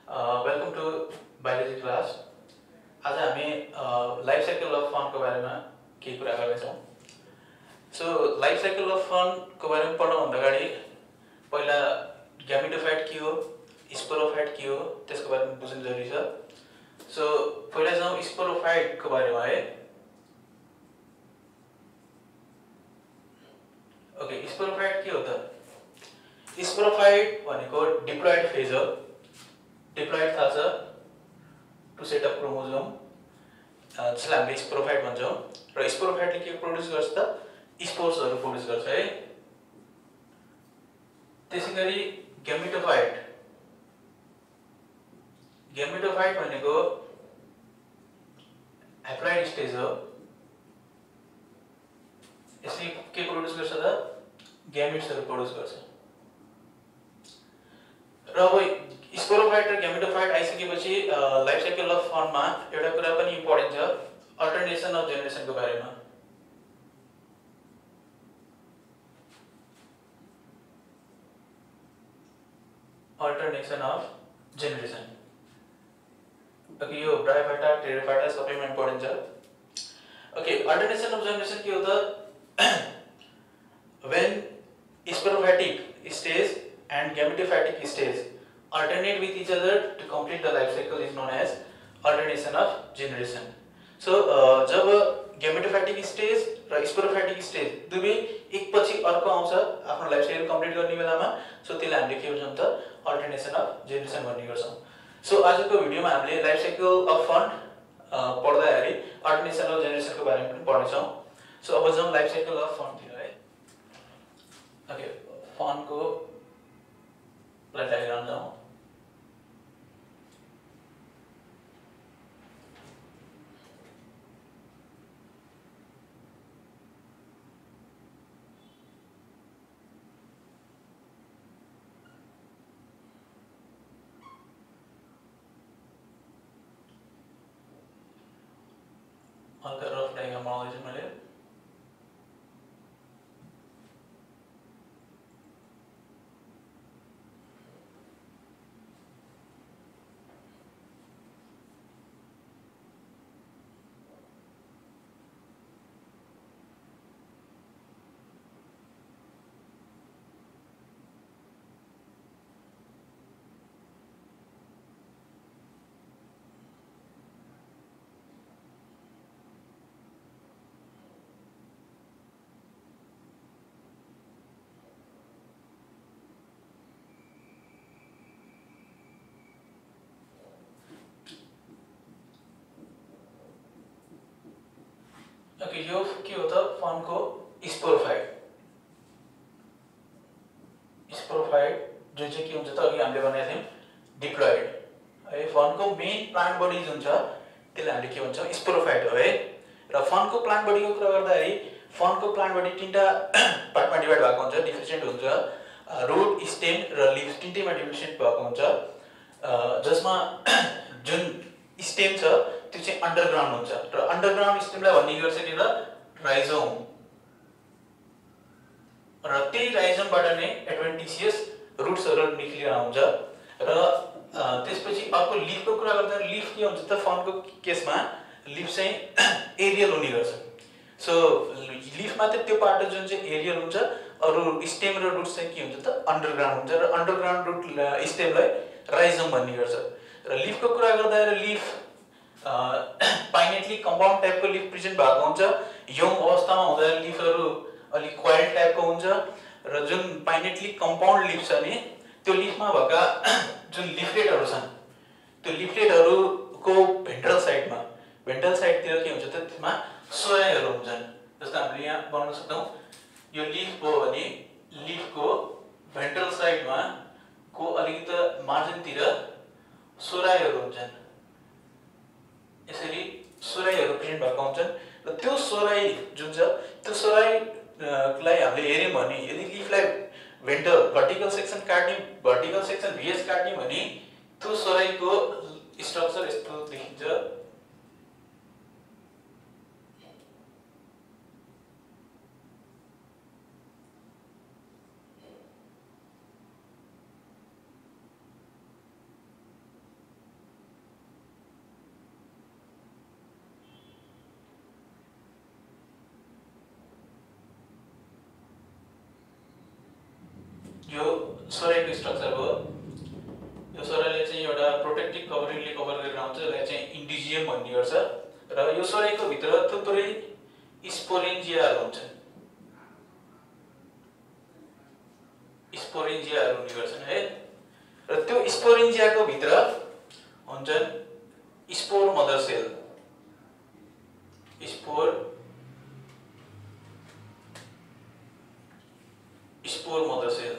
Welcome two biology class. आज हामी life cycle of fern को बारेमा केही कुरा गर्दैछौँ। So life cycle of fern को बारेमा पढ्नुभन्दा अगाडि पहिला ग्यामेटोफाइट के हो, स्पोरोफाइट के हो त्यसको बारेमा बुझ्नु जरुरी छ। सो पहिला जाउँ स्पोरोफाइट को बारेमा है। ओके, स्पोरोफाइट के हो त? स्पोरोफाइट भनेको डिप्लॉइड फेज हो। डिप्लॉइड थाहा छ, टु सेट अफ क्रोमोसोम जसलाई हामीले स्पोरोफाइट भन्छौँ। र स्पोरोफाइटले के प्रोड्युस गर्छ त? स्पोर्सहरू प्रोड्युस गर्छ है। त्यसैगरी ग्यामेटोफाइट भनेको हेप्लॉइड स्टेज हो। यसले के प्रोड्युस गर्छ त? ग्यामेट्सहरू प्रोड्युस गर्छ। र अब स्पोरोफाइट र ग्यामेटोफाइट आइसकेपछि लाइफ साइकल अफ फनमा एउटा कुरा पनि इम्पोर्टेन्ट छ, अल्टरनेसन अफ जेनेरेसनको बारेमा। Alternation of generation. ओके, यो ब्रायोफाइटा टेरोफाइटा सबैमा इम्पोर्टेन्ट छ। ओके, अल्टरनेसन अफ जेनेरेसन के हो त? When sporophytic stage and gametophytic stage alternate with each other to complete the life cycle is known as alternation of generation. So जब gametophytic stage र sporophytic stage दुवै एकपछि अर्को आउँछ आफ्नो लाइफ साइकल कम्प्लिट गर्ने बेलामा, सो त्यसलाई हामीले के भन्छौँ त? अल्टरनेसन अफ जेनेरेसन भन्ने गर्छौँ। सो आजको भिडियोमा हामीले लाइफ साइकल अफ फन पढ्दाखेरि अल्टरनेसन अफ जेनेरेसनको बारेमा पनि पढ्नेछौँ। सो अब जाउँ लाइफ साइकल अफ फनतिर है। ओके, फनको डायग्राम जाऊँ। हल्का रफ डायग्राम बनाउँदैछु मैले। ओके, यो के हो त? फनको स्पोरोफाइट जुन चाहिँ के हुन्छ त? अघि हामीले भनेका थियौँ डिप्लॉइड है। फनको मेन प्लान्ट बडी जुन छ त्यसलाई हामीले के भन्छौँ? स्पोरोफाइट हो है। र फनको प्लान्ट बडीको कुरा गर्दाखेरि फनको प्लान्ट बडी तीनटा पार्टमा डिभाइड भएको हुन्छ, डिफरेन्ट हुन्छ। रुट, स्टेम र लिफ तीनटैमा डिफरेन्ट भएको हुन्छ। जसमा जुन स्टेम छ त्यो चाहिँ अन्डरग्राउन्ड हुन्छ र अन्डरग्राउन्ड स्टेमलाई भन्ने गर्छ के त? राइजोम। र त्यही राइजोमबाट नै एडभेन्टिसियस रुट्सहरू निक्लिएर आउँछ। र त्यसपछि अर्को लिफको कुरा गर्दा लिफ के हुन्छ त? फनको केसमा लिफ चाहिँ एरियल हुने गर्छ। सो लिफमा त त्यो पार्ट जुन चाहिँ एरियल हुन्छ, अरू स्टेम र रुट्स चाहिँ के हुन्छ त? अन्डरग्राउन्ड हुन्छ। र अन्डरग्राउन्ड रुट स्टेमलाई राइजोम भन्ने गर्छ। र लिफको कुरा गर्दा लिफ पाइनेटली कम्पाउन्ड टाइपको लिफ प्रेजेन्ट भएको हुन्छ। यङ अवस्थामा हुँदा लिफहरू अलिक क्वाइल टाइपको हुन्छ। र जुन पाइनेटली कम्पाउन्ड लिफ छ नि, त्यो लिफमा भएका जुन लिफलेटहरू छन् त्यो लिफलेटहरूको भेन्ट्रल साइडतिर के हुन्छ त? त्यसमा सोयाहरू हुन्छन्। जस्तो हामीले यहाँ बनाउन सक्छौँ, यो लिफ हो भने लिफको भेन्ट्रल साइडमा को अलिकति मार्जिनतिर सोराइहरू हुन्छन्। यसरी सोराइहरू प्रेजेन्ट भएको हुन्छन्। र त्यो सोराइ जुन छ त्यो सोराइलाई हामीले हेर्यौँ भने यदि लिफलाई भर्टिकल सेक्सन काट्ने, भर्टिकल सेक्सन भिएस काट्ने भने त्यो सोराइको स्ट्रक्चर यस्तो देखिन्छ। सोरेको स्ट्रक्चर हो। यो सोराले चाहिँ एउटा प्रोटेक्टिभ कभरिङले कभर गरेर आउँछ, जसलाई चाहिँ इन्डिजियम भन्ने गर्छ। र यो सोरेको भित्र थुप्रै स्पोरेन्जियाहरू हुन्छन्, स्पोरेन्जियाहरू हुने गर्छन् है। र त्यो स्पोरेन्जियाको भित्र हुन्छन् spore mother cell, spore mother cell.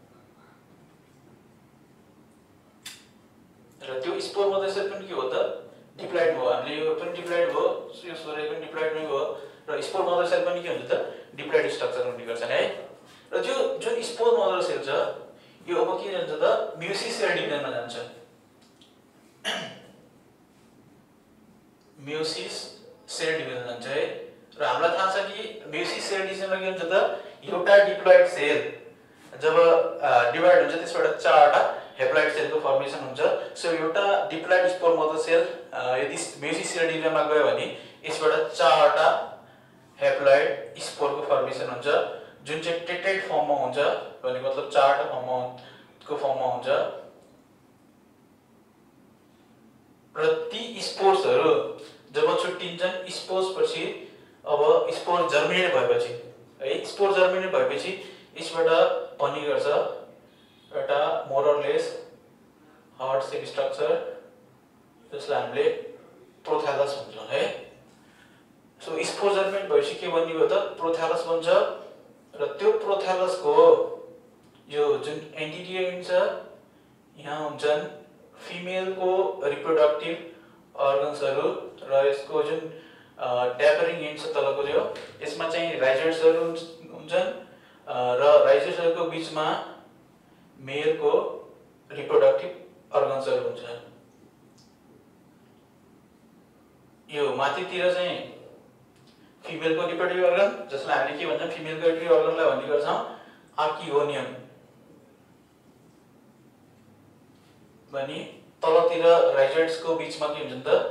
र त्यो स्पोर मदर सेल पनि के हो त, डिप्लॉइड भयो। हामीले यो पनि डिप्लॉइड भयो, यो सोरेको पनि डिप्लॉइड नै भयो। र स्पोर मदर सेल पनि के हुन्छ त, डिप्लॉइड स्ट्रक्चर हुने गर्छन् है। र जो जुन स्पोर मदर सेल छ यो अब के जान्छ त, म्युसिस सेल डिभिजनमा जान्छ। म्युसिस सेल डिभिजन जान्छ है। र हामीलाई थाहा छ कि म्युसिस सेल डिभिजनमा के हुन्छ त, एउटा डिप्लॉइड सेल जब डिभाइड हुन्छ त्यसबाट चारवटा हेप्लॉइड सेलको फर्मेसन हुन्छ। सो एउटा डिप्लॉइड स्पोर मदर सेल यदि म्युसिस सेल डिभिजनमा गयो भने यसबाट चारवटा हेप्लॉइड स्पोरको फर्मेसन हुन्छ, जुन चाहिँ टेट्राइड फर्ममा हुन्छ। भन्ने मतलब चारवटा फर्ममा हुन्छ। र ती स्पोर्सहरू जब छुट्टिन्छन्, स्पोर्स पछि अब स्पोर जर्मिनेट भएपछि है, स्पोर जर्मिनेट भएपछि यसबाट बन्ने गर्छ एउटा मोरलेस हार्ड सेल स्ट्रक्चर, जसलाई हामीले प्रोथ्यालस भन्छौँ है। सो स्पोर जर्मिनेट भएपछि के बन्ने भयो त, प्रोथ्यालस बन्छ। र त्यो प्रोथ्यालसको यो जुन एन्टिरियर छ, यहाँ हुन्छन् फिमेलको रिप्रोडक्टिभ अर्गन्सहरू। र यसको जुन ट्यापरिङ एन्ड छ तलको जो, यसमा चाहिँ राइजोइड्सहरू हुन्छन्। र राइजोइड्सहरूको बिचमा मेलको रिप्रोडक्टिभ अर्गन्सहरू हुन्छ। यो माथितिर चाहिँ फिमेलको रिप्रोडक्टिभ अर्गन, जसलाई हामीले के भन्छौँ, फिमेलको रिप्रोडक्टिभ अर्गनलाई भन्ने गर्छौँ आर्किगोनियम भनी। तलतिर राइजोइड्सको बिचमा के हुन्छ त,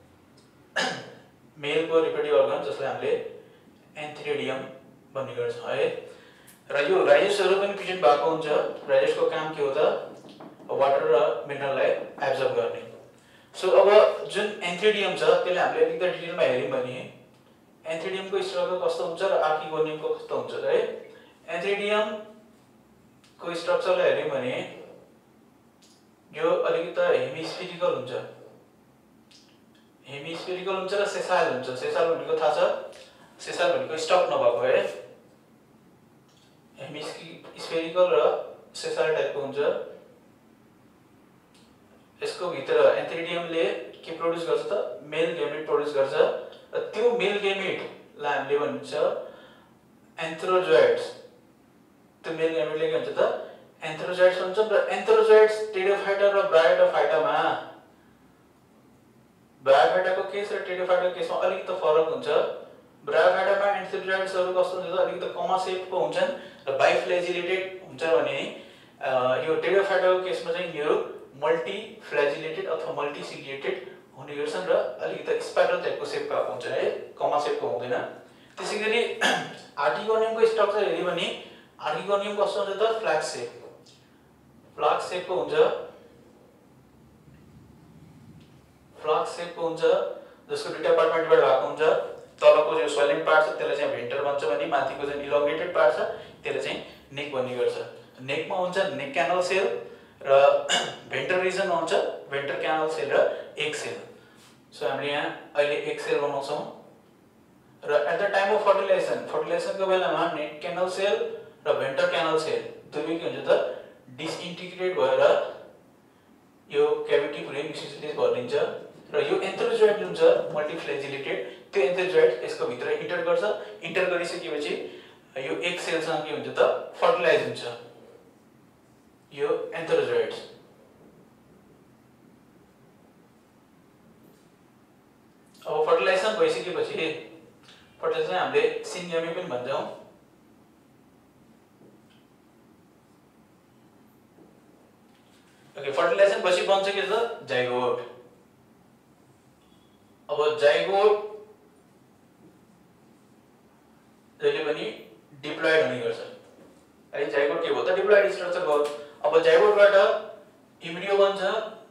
मेलको रिप्रोडक्टिभ अर्गन, जसलाई हामीले एन्थेरिडियम भन्ने गर्छौँ है। र यो राइजोइड्सहरू पनि प्रेजेन्ट भएको हुन्छ। राइजोइड्सको काम के हो त, वाटर र मिनरललाई एब्जर्ब गर्ने। सो अब जुन एन्थेरिडियम छ त्यसले हामीले अलिकति डिटेलमा हेर्यौँ भने एन्थेरिडियमको स्ट्रक्चर कस्तो हुन्छ र आर्किगोनियमको कस्तो हुन्छ है। एन्थेरिडियमको स्ट्रक्चरलाई हेर्यौँ भने यो अलिकति हेमिस्फेरिकल हुन्छ, हेमिस्फेरिकल हुन्छ र सेसाइल हुन्छ। सेसाइल भनेको थाहा छ, सेसाइल भनेको स्टप नभएको है। हेमिस्फेरिकल र सेसाइल टाइपको हुन्छ। यसको भित्र एन्थेरिडियमले के प्रोड्युस गर्छ त, मेल गैमेट प्रोड्युस गर्छ। र त्यो मेल गैमेटलाई हामीले भन्छ एन्थ्रोजोइड्स। त्यो मेल गैमेटले के भन्छ त, एन्थ्रोजोइड्स हुन्छ। र एन्थ्रोजोइड्स टेरिडोफाइटा र ब्रायोफाइटामा, ब्रायोफाइटाको केस र टेरिडोफाइटाको केसमा अलिकति फरक हुन्छ। ब्रायोफाइटामा एन्थ्रोजोइड्सहरू कस्तो हुन्छ त, अलिकति कमा सेपको हुन्छन् र बाइफ्लेजिलेटेड हुन्छ भने यो टेरिडोफाइटाको केसमा चाहिँ यो मल्टी फ्ल्याजिलेटेड अथवा मल्टी सिलिएटेड हुने गर्छन् र अलिकति स्पाइरल टाइपको सेप भएको हुन्छ है, कमा सेपको हुँदैन। त्यसैगरी आर्किगोनियमको स्ट्रक्चर हेर्यो भने आर्किगोनियम कस्तो हुन्छ त, फ्ल्याग सेप, फ्ल्याग सेपको हुन्छ। फ्ल्याग सेपको हुन्छ, जसको दुईटा पार्टमा डिभाइड भएको हुन्छ। तलको जो स्वेलिङ पार्ट छ त्यसलाई चाहिँ भेन्टर भन्छ भने माथिको जुन इलोंगेटेड पार्ट छ त्यसलाई चाहिँ नेक भन्ने गर्छ। नेकमा हुन्छ नेक क्यानल सेल र भेन्टर रिजनमा हुन्छ भेन्टर क्यानल सेल र एग सेल। सो हामीले यहाँ अहिले एग सेल बनाउँछौँ। र एट द टाइम अफ फर्टिलाइजेसनको बेलामा नेक क्यानल सेल र भेन्टर क्यानल सेल दुवै के हुन्छ त, डिसइन्टिग्रेट भएर यो क्याभिटी पुरै म्युसिसले भरिन्छ। र यो एन्थ्रोजोइड जुन छ मल्टिफ्लेजिलेटेड, त्यो एन्थ्रोजोइड यसको भित्र इन्टर गर्छ। इन्टर गरिसकेपछि यो एग सेलसँग के हुन्छ त, फर्टिलाइज हुन्छ यो एन्थ्रोजोइड्स। अब फर्टिलाइजेसन भइसकेपछि फर्टिलाइजेसन हामीले सिन्ग्यामी पनि भन्छौँ। ओके, फर्टिलाइजेसन पछि बन्छ के त, जाइगोट। अब जाइगोट जहिले पनि डिप्लॉइड हुने गर्छ है। जाइगोट के हो त, डिप्लॉइड स्ट्रक्चर भयो। अब जाइगोटबाट इम्ब्रियो बन्छ,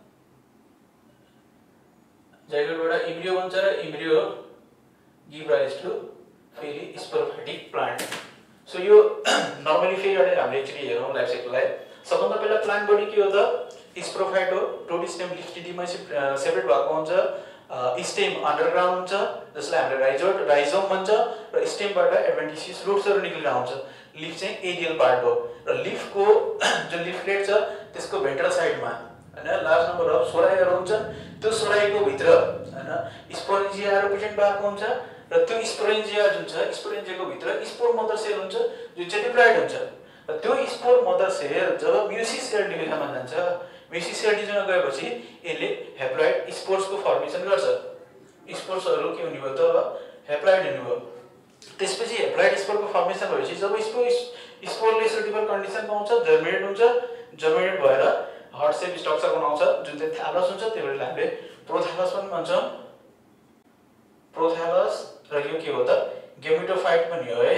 जाइगोटबाट इम्ब्रियो बन्छ र इम्ब्रियो गिभ राइज टु फेरि स्पोरोफाइटिक प्लान्ट। सो यो नर्मली फेरि हामीले एकचोटि हेरौँ लाइफ साइकललाई। सबभन्दा पहिला प्लान्ट बडी के हो त स्पोरोफाइट हो। रूट स्टेम लिफ स्टेजमा सेपरेट भएको हुन्छ। स्टेम अन्डरग्राउन्ड हुन्छ जसलाई हामीले राइजोम भन्छ र स्टेमबाट एडभेन्टिसियस रुट्सहरू निक्लेर आउँछ। लिफ चाहिँ एडियल पार्ट हो र लिफको जुन लिफलेट छ त्यसको भेन्ट्रल साइडमा हैन लार्ज नम्बर अफ सोराइहरू हुन्छ। त्यो सोराइको भित्र हैन स्पोरेन्जियाहरू प्रेजेन्ट भएको हुन्छ र त्यो स्पोरेन्जिया जुन छ स्पोरेन्जियाको भित्र स्पोर मदर सेल हुन्छ जुन चाहिँ डिप्लॉयड हुन्छ र त्यो स्पोर मदर सेल जब म्युसिस सेल डिभिजनमा जान्छ, म्युसिस सेल डिभिजनमा गएपछि यसले हेप्लॉइड स्पोर्सको फर्मेसन गर्छ। स्पोर्सहरू के हुने भयो त हेप्लॉइड हुने भयो। त्यसपछि हेप्लॉइड स्पोरको फर्मेसन भएपछि जब स्पोरले सुटेबल कन्डिसन पाउँछ जर्मिनेट हुन्छ, जर्मिनेट भएर हार्ट सेप स्ट्रक्चर बनाउँछ जुन चाहिँ थ्यालस हुन्छ। त्यही भएर हामीले प्रोथ्यालस पनि भन्छौँ। प्रोथ्यालस र यो के हो त गेमेटोफाइट पनि हो है,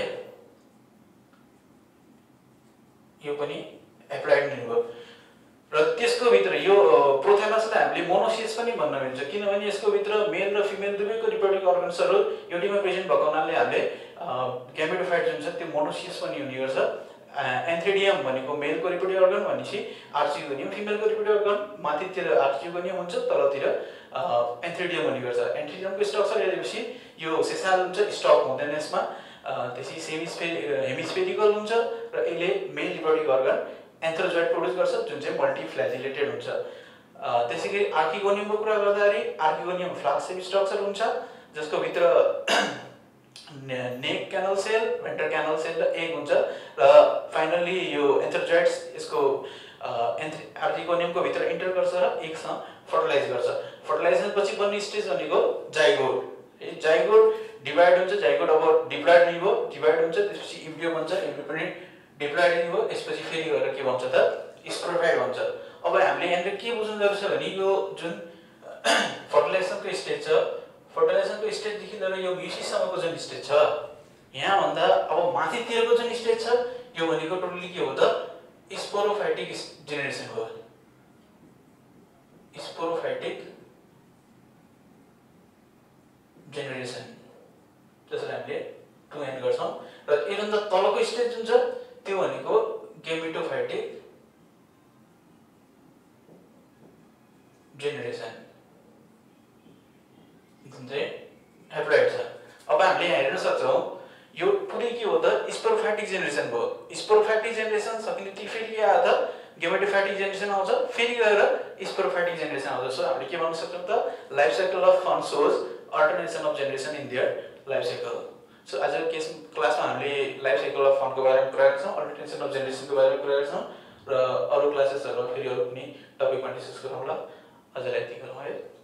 यो पनि हेप्लॉइड नै हो। र त्यसको भित्र यो प्रोथ्यालसलाई हामीले मोनोसियस पनि भन्न मिल्छ किनभने यसको भित्र मेल र फिमेल दुवैको रिप्रोडक्टिभ अर्गन्सहरू एउटैमा प्रेजेन्ट भएको हुनाले हामीले गेमेटोफाइट जुन छ त्यो मोनोसियस पनि हुने गर्छ। एन्थ्रेडियम भनेको मेलको रिप्रोडक्टिभ अर्गन भनेपछि आर्चिगोनियम फिमेलको रिप्रोडक्टिभ अर्गन, माथितिर आर्चिगोनियम हुन्छ तलतिर एन्थ्रेडियम हुने गर्छ। एन्थ्रेडियमको स्ट्रक्चर हेरेपछि यो सेसाल हुन्छ, स्टक हुँदैन यसमा। त्यसपछि हेमिस्फेरिकल हुन्छ र यसले male reproductive organ antherozoid produce गर्छ जुन चाहिँ मल्टिफ्ल्याजिलेटेड हुन्छ। त्यसैगरी आर्किगोनियमको कुरा गर्दाखेरि आर्किगोनियम फ्लास्क सेप स्ट्रक्चर हुन्छ जसको भित्र neck canal cell, ventral canal cell र एग हुन्छ र फाइनली यो एन्थ्रोजोइड्स यसको आर्किगोनियमको भित्र इन्टर गर्छ र एगसँग फर्टिलाइज गर्छ। फर्टिलाइजेसन पछि बन्ने स्टेज भनेको जाइगोट। जाइगोट डिभाइड हुन्छ, जाइगोट अब डिप्लॉयड नै भयो, डिभाइड हुन्छ त्यसपछि इम्ब्रियो बन्छ, इम्ब्रियो पनि डिप्लॉयड नै भयो। यसपछि फेरि गएर के भन्छ त स्पोरोफाइट भन्छ। अब हामीले यहाँनिर के बुझ्नु जरुरी छ भने यो जुन फर्टिलाइजेसनको स्टेज छ, फर्टिलाइजेसनको स्टेजदेखि लिएर यो म्युसिससम्मको जुन स्टेज छ यहाँ भन्दा अब माथितिरको जुन स्टेज छ यो भनेको टोटली के हो त स्पोरोफाइटिक जेनेरेसन हो। स्पोरोफाइटिक जेनेरेसन जसलाई हामीले 2n गर्छौं र यसभन्दा तलको स्टेज जुन छ त्यो भनेको गेमेटोफाइटिक जेनेरेसन जुन चाहिँ हेप्लॉइड छ। अब हामीले यहाँ हेर्न सक्छौं यो पुरै के हो त स्पोरोफाइटिक जेनेरेसन भयो। स्पोरोफाइटिक जेनेरेसन सकिनेपछि फेरि के आउँछ गेमेटोफाइटिक जेनेरेसन आउँछ, फेरि गएर स्पोरोफाइटिक जेनेरेसन आउँछ। सो हामीले के भन्न सक्छौं त life cycle of fern shows alternation of generation in their life cycle. So आजको क्लासमा हामीले लाइफ साइकल अफ फनको बारेमा कुरा गर्छौं, अल्टरनेसन अफ जेनेरेसनको बारेमा कुरा गर्छौं र अरु क्लासेसहरुमा फेरि अरु कुनै टपिकमा डिस्कस गरौँला। आजलाई यति गरौँ है।